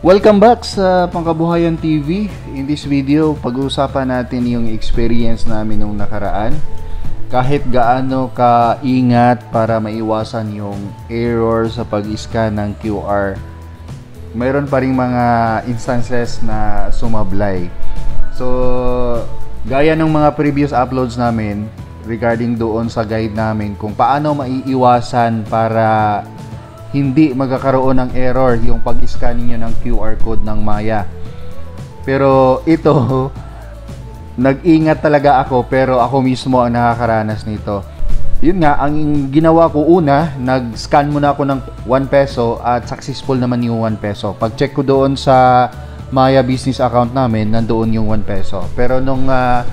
Welcome back sa Pangkabuhayan TV. In this video, pag-uusapan natin yung experience namin nung nakaraan. Kahit gaano ka-ingat para maiwasan yung error sa pag-scan ng QR, mayroon pa rin mga instances na sumablay. So, gaya ng mga previous uploads namin regarding doon sa guide namin kung paano maiiwasan para hindi magkakaroon ng error yung pag-scan niyo ng QR code ng Maya. Pero ito, nag-ingat talaga ako, pero ako mismo ang nakakaranas nito. Yun nga, ang ginawa ko una, nag-scan muna ako ng 1 peso at successful naman yung 1 peso. Pag-check ko doon sa Maya business account namin, nandoon yung 1 peso. Pero nung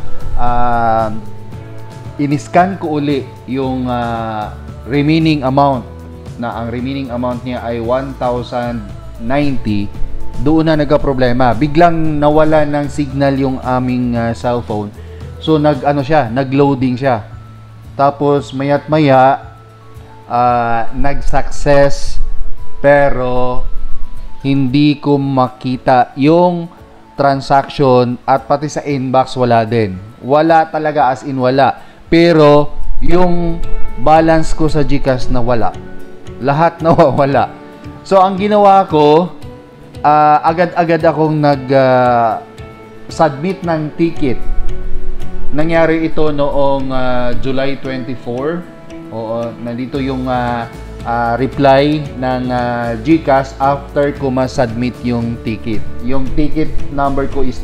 in-scan ko uli yung remaining amount, na ang remaining amount niya ay 1,090, doon na nagka-problema. Biglang nawala ng signal yung aming cellphone. So nag-loading siya. Tapos maya't maya nag-success, pero hindi ko makita yung transaction at pati sa inbox wala din. Wala talaga, as in wala. Pero yung balance ko sa GCash nawala. Lahat nawawala. So, ang ginawa ko, agad-agad akong nag-submit ng ticket. Nangyari ito noong July 24. Oo, nandito yung reply ng GCash after ko ma-submit yung ticket. Yung ticket number ko is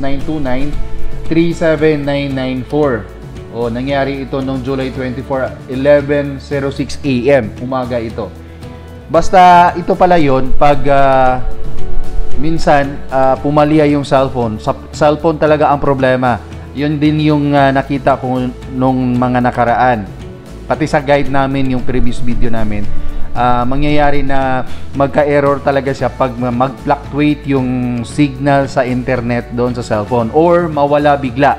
929-37994. O, nangyari ito noong July 24, 11:06 AM, umaga ito. Basta ito pala yon, pag minsan pumalia yung cellphone. Sa cellphone talaga ang problema. Yun din yung nakita ko nung mga nakaraan. Pati sa guide namin, yung previous video namin, mangyayari na magka-error talaga siya pag mag-fluctuate yung signal sa internet doon sa cellphone or mawala bigla.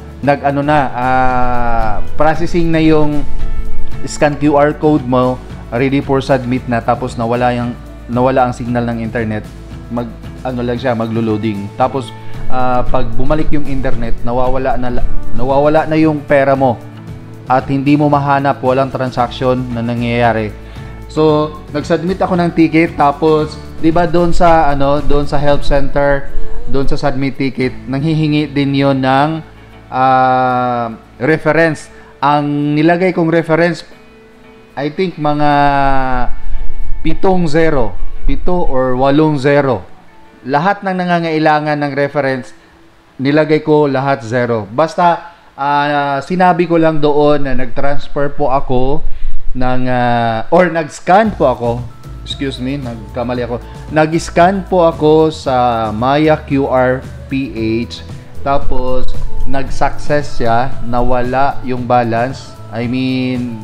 Processing na yung scan QR code mo, ready for submit na, tapos nawala ang signal ng internet, maglo-loading. Tapos pag bumalik yung internet, nawawala na yung pera mo at hindi mo mahanap, walang transaction na nangyayari. So, nag-submit ako ng ticket, tapos 'di ba doon sa help center, doon sa submit ticket, nanghihingi din 'yon ng reference. Ang nilagay kong reference, I think mga 7 or 8 0. Lahat ng nangangailangan ng reference, nilagay ko lahat 0. Basta sinabi ko lang doon na nag-transfer po ako or nag-scan po ako. Excuse me, nagkamali ako. Nag-scan po ako sa Maya QR PH. Tapos nag-success siya, nawala yung balance. I mean,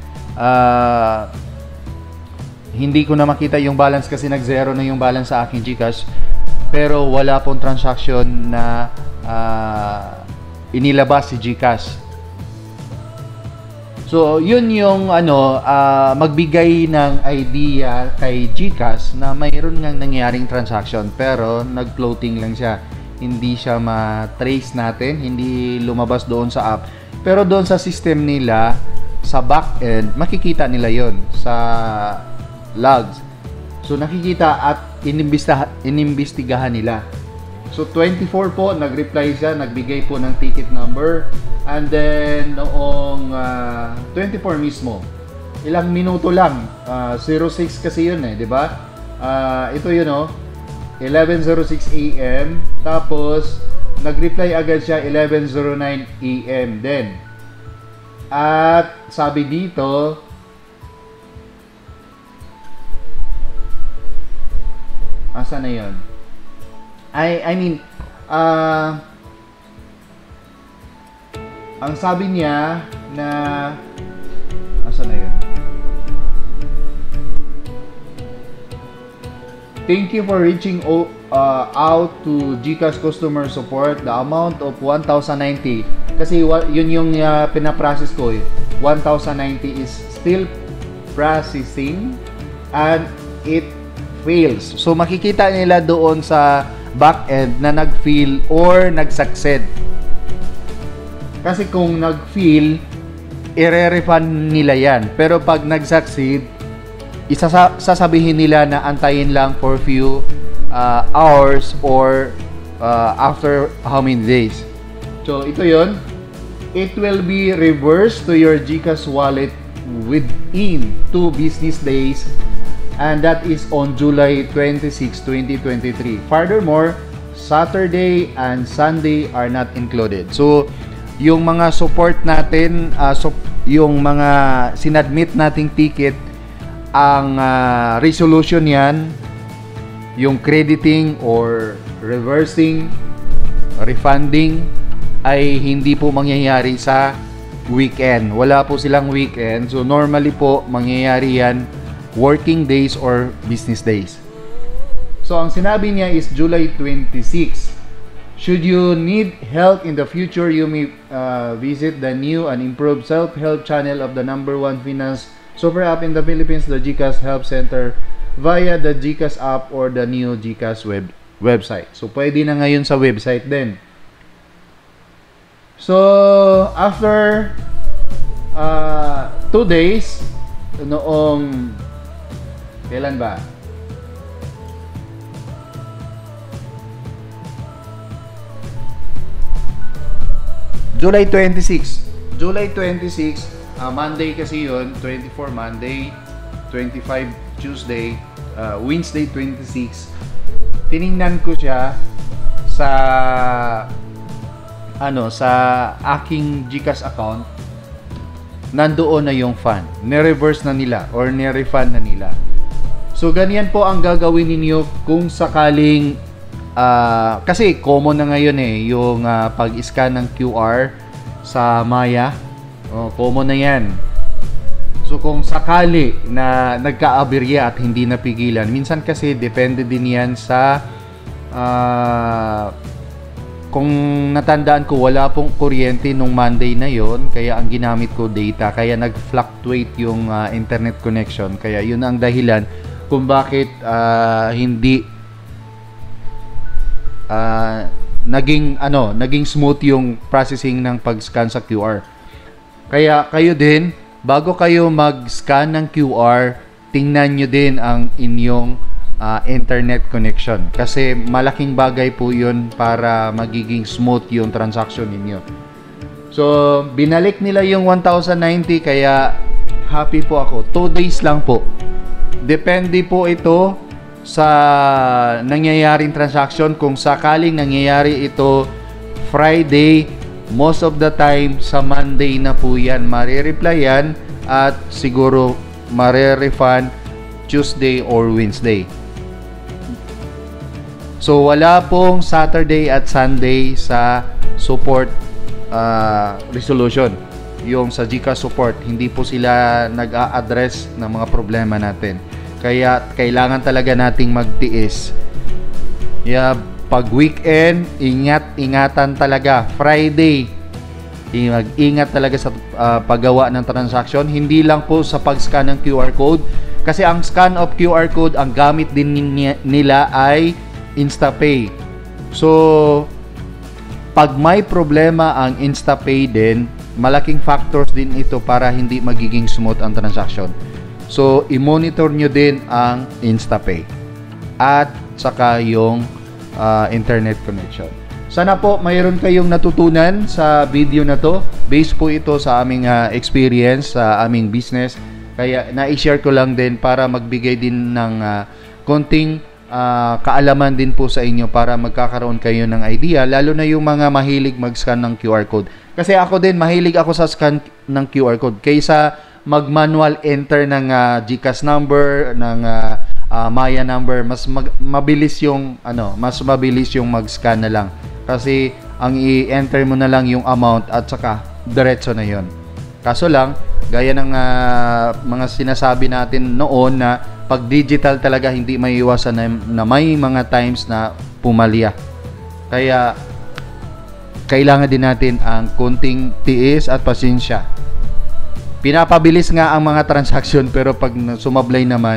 hindi ko na makita yung balance kasi nag-zero na yung balance sa aking GCash, pero wala pong transaction na inilabas si GCash. So yun yung magbigay ng idea kay GCash na mayroon ngang nangyaring transaction pero nag-floating lang siya, hindi siya ma-trace natin, hindi lumabas doon sa app, pero doon sa system nila sa back end, makikita nila yon sa logs. So nakikita at inimbestigahan nila. So 24 po, nag-reply siya, nagbigay po ng ticket number, and then noong 24 mismo, ilang minuto lang, 06 kasi yun di ba? Ito yun 11:06 AM, tapos nag-reply agad siya 11:09 AM din. At sabi dito, asa na yun? I mean, ang sabi niya na, asa na yun? Thank you for reaching out to GCash customer support. The amount of 1,090. Kasi yun yung pinaprocess ko 1,090 is still processing and it fails. So makikita nila doon sa back-end na nag-fail or nag-succeed. Kasi kung nag-fail, i-refund nila yan. Pero pag nag-succeed, sasabihin nila na antayin lang for few hours or after how many days. So ito yon. It will be reversed to your GCash wallet within 2 business days, and that is on July 26, 2023. Furthermore, Saturday and Sunday are not included. So yung mga support natin, yung mga sinadmit nating ticket, ang resolution yan, yung crediting or reversing, refunding, ay hindi po mangyayari sa weekend. Wala po silang weekend. So normally po mangyayari yan working days or business days. So ang sinabi niya is July 26. Should you need help in the future, you may visit the new and improved self-help channel of the #1 finance super app in the Philippines, the GCash Help Center, via the GCash app or the new GCash website. So pwede na ngayon sa website din. So after 2 days, noong kailan ba? July 26. July 26, Monday kasi yun, 24 Monday, 25 Tuesday, Wednesday 26. Tiningnan ko siya sa sa aking GCash account. Nandoon na yung fund. Ni-reverse na nila or ni-refund na nila. So ganyan po ang gagawin ninyo kung sakaling kasi common na ngayon yung pag-scan ng QR sa Maya. Common na yan. So kung sakali na nagka-aberya at hindi napigilan, minsan kasi depende din yan sa kung natandaan ko, wala pong kuryente nung Monday na yon, kaya ang ginamit ko data, kaya nag-fluctuate yung internet connection, kaya yun ang dahilan kung bakit hindi naging smooth yung processing ng pag-scan sa QR. Kaya kayo din, bago kayo mag-scan ng QR, tingnan nyo din ang inyong internet connection. Kasi malaking bagay po yun para magiging smooth yung transaction ninyo. So, binalik nila yung 1,090, kaya happy po ako. 2 days lang po. Depende po ito sa nangyayaring transaction. Kung sakaling nangyayari ito Friday, most of the time sa Monday na po yan mare-reply yan, at siguro mare-refund Tuesday or Wednesday. So wala pong Saturday at Sunday sa support resolution. Yung sa GCash support, hindi po sila nag-a-address ng mga problema natin. Kaya kailangan talaga nating magtiis. Pag weekend, ingatan talaga. Friday, mag-ingat talaga sa paggawa ng transaction. Hindi lang po sa pag-scan ng QR code. Kasi ang scan of QR code, ang gamit din nila ay InstaPay. So, pag may problema ang InstaPay din, malaking factors din ito para hindi magiging smooth ang transaction. So, i-monitor nyo din ang InstaPay at saka yung internet connection. Sana po mayroon kayong natutunan sa video na to. Based po ito sa aming experience sa aming business. Kaya na-share ko lang din para magbigay din ng konting kaalaman din po sa inyo para magkakaroon kayo ng idea, lalo na yung mga mahilig mag-scan ng QR code. Kasi ako din, mahilig ako sa scan ng QR code kaysa mag-manual enter ng GCash number, ng Maya number. Mabilis yung mag-scan na lang. Kasi ang i-enter mo na lang yung amount at saka diretso na yon. Kaso lang, gaya ng mga sinasabi natin noon na pag digital talaga hindi maiiwasan na may mga times na pumalya. Kaya kailangan din natin ang konting tiis at pasensya. Pinapabilis nga ang mga transaction, pero pag sumablay naman,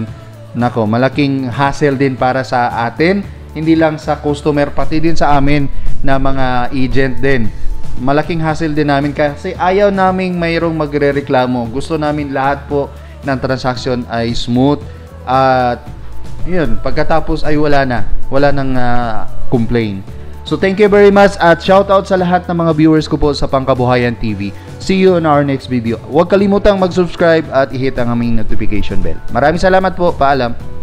nako, malaking hassle din para sa atin, hindi lang sa customer, pati din sa amin na mga agent din. Malaking hassle din namin kasi ayaw naming mayroong magrereklamo. Gusto namin lahat po ng transaction ay smooth at yun, pagkatapos ay wala nang complain. So thank you very much at shout out sa lahat ng mga viewers ko po sa Pangkabuhayan TV. See you in our next video. Huwag kalimutang mag-subscribe at i-hit ang aming notification bell. Maraming salamat po. Paalam.